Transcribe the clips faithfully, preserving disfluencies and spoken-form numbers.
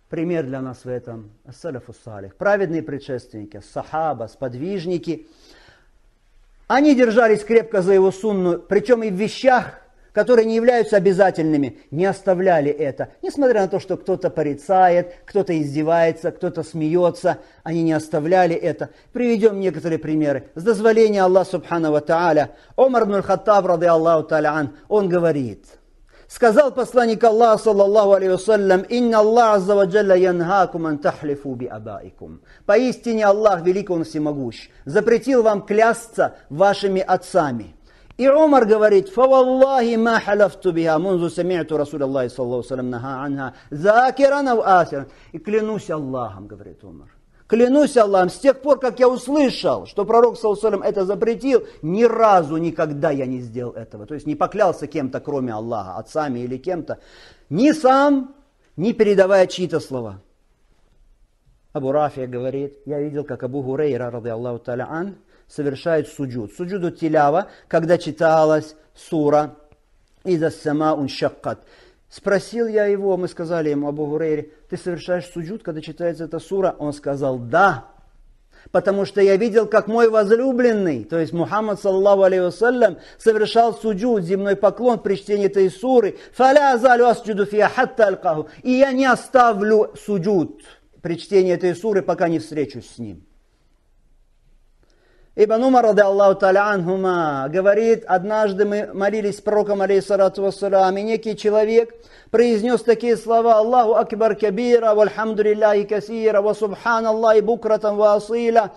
пример для нас в этом ас-салафу салих, праведные предшественники, сахаба, сподвижники. Они держались крепко за его сунну, причем и в вещах, которые не являются обязательными, не оставляли это. Несмотря на то, что кто-то порицает, кто-то издевается, кто-то смеется, они не оставляли это. Приведем некоторые примеры. С дозволения Аллаха Субхану ва Тааля, Умар ибн аль-Хаттаб, ради Аллаху Тааля ан, он говорит, сказал посланник Аллаха, саллаллаху алейхи вассалям, «Инна Аллах азза ва джалля янхакум ан тахлифу би абаикум». Поистине Аллах, великий Он всемогущ, запретил вам клясться вашими отцами. И Умар говорит, «Фаваллахи ма халяфту биха, мунзу сами'ту Расуля Аллахи, саллаллаху салям, наха анха, закиран ав асиран». И клянусь Аллахом, говорит Умар, клянусь Аллахом, с тех пор, как я услышал, что пророк, саллаллаху салям, это запретил, ни разу никогда я не сделал этого. То есть не поклялся кем-то, кроме Аллаха, отцами или кем-то, ни сам, ни передавая чьи-то слова. Абу Рафия говорит, я видел, как Абу Гурейра, ради Аллаху та'аля ан, совершает суджуд. Суджуду тилява, когда читалась сура «Иза сама уншаккат». Спросил я его, мы сказали ему, Абу Гурейре, ты совершаешь суджуд, когда читается эта сура? Он сказал, да, потому что я видел, как мой возлюбленный, то есть Мухаммад, саллаллаху алейхи вассалям, совершал суджуд, земной поклон при чтении этой суры. «Фаля азалю асджуду фиа хатта алкаху». И я не оставлю суджуд при чтении этой суры, пока не встречусь с ним. Ибн Умар, ради Аллаху та'аля анхума, говорит, однажды мы молились с пророком, алейхиссалату вассалям, и некий человек произнес такие слова: «Аллаху акбар кабира, вальхамду лилляхи касира, ва субханаллахи букратан ва асила».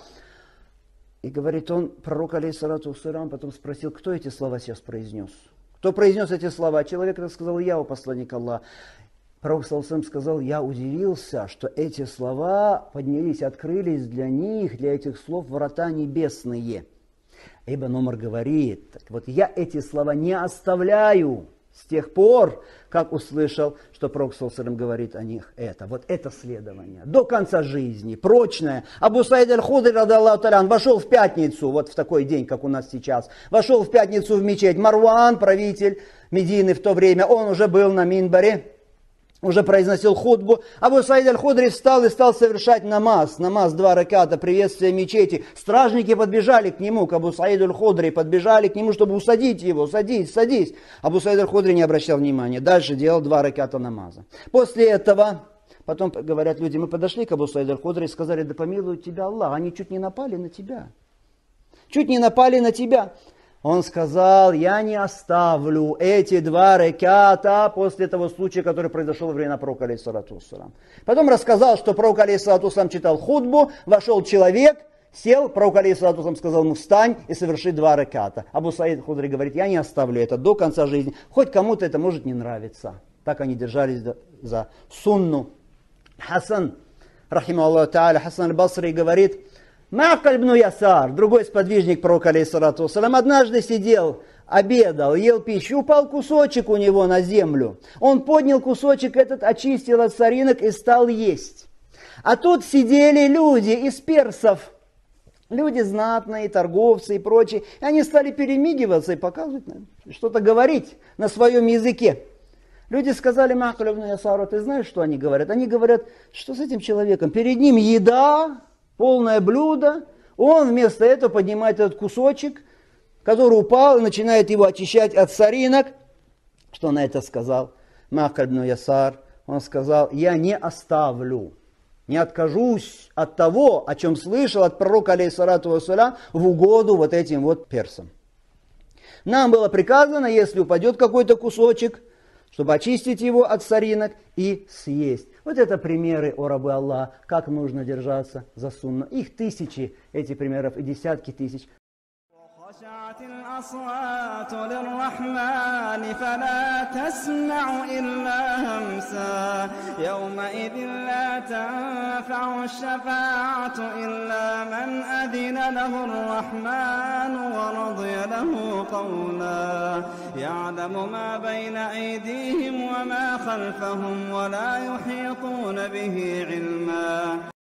И говорит он, пророк, алейхиссалату вассалям, потом спросил, кто эти слова сейчас произнес? Кто произнес эти слова? Человек рассказал, я, о посланник Аллаха. Пророк саллаллаху сказал, я удивился, что эти слова поднялись, открылись для них, для этих слов врата небесные. Ибн Умар говорит, так вот я эти слова не оставляю с тех пор, как услышал, что пророк саллаллаху говорит о них это. Вот это следование до конца жизни, прочное. Абу Саид аль-Худри, ради Аллаху та'аля ан, вошел в пятницу, вот в такой день, как у нас сейчас, вошел в пятницу в мечеть. Марван, правитель Медины в то время, он уже был на минбаре, уже произносил хутбу. Абу Саид аль-Худри встал и стал совершать намаз. Намаз два раката, приветствие мечети. Стражники подбежали к нему, к Абу Саиду аль-Худри, подбежали к нему, чтобы усадить его. Садись, садись. Абу Саид аль-Худри не обращал внимания. Дальше делал два раката намаза. После этого, потом говорят люди, мы подошли к Абу Саиду аль-Худри и сказали, да помилует тебя Аллах. Они чуть не напали на тебя. Чуть не напали на тебя. Он сказал, я не оставлю эти два раката после того случая, который произошел во время пророка, алейхиссалату вассалям. Потом рассказал, что пророк, алейхиссалату вассалям, читал хутбу, вошел человек, сел, пророк, алейхиссалату вассалям, сказал ему, встань и соверши два раката. Абу Саид Худри говорит, я не оставлю это до конца жизни, хоть кому-то это может не нравиться. Так они держались за сунну. Хасан, рахиму Аллаху та'аля, Хасан аль-Басри говорит, Ма'каль ибн Ясар, другой сподвижник пророка, алейхиссалату вассалям, однажды сидел, обедал, ел пищу, упал кусочек у него на землю. Он поднял кусочек этот, очистил от соринок и стал есть. А тут сидели люди из персов, люди знатные, торговцы и прочие. И они стали перемигиваться и показывать, что-то говорить на своем языке. Люди сказали Ма'каль ибн Ясару, ты знаешь, что они говорят? Они говорят, что с этим человеком? Перед ним еда, полное блюдо, он вместо этого поднимает этот кусочек, который упал, и начинает его очищать от соринок. Что на это сказал Ма'каль ибн Ясар? Он сказал, я не оставлю, не откажусь от того, о чем слышал от пророка, алейхиссалату вассалям, в угоду вот этим вот персам. Нам было приказано, если упадет какой-то кусочек, чтобы очистить его от соринок и съесть. Вот это примеры, о рабы Аллаха, как нужно держаться за сунну. Их тысячи, эти примеров, и десятки тысяч. خشعت الأصوات للرحمن فلا تسمع إلا همسا يومئذ لا تنفع الشفاعة إلا من أذن له الرحمن ورضي له قولا يعلم ما بين أيديهم وما خلفهم ولا يحيطون به علما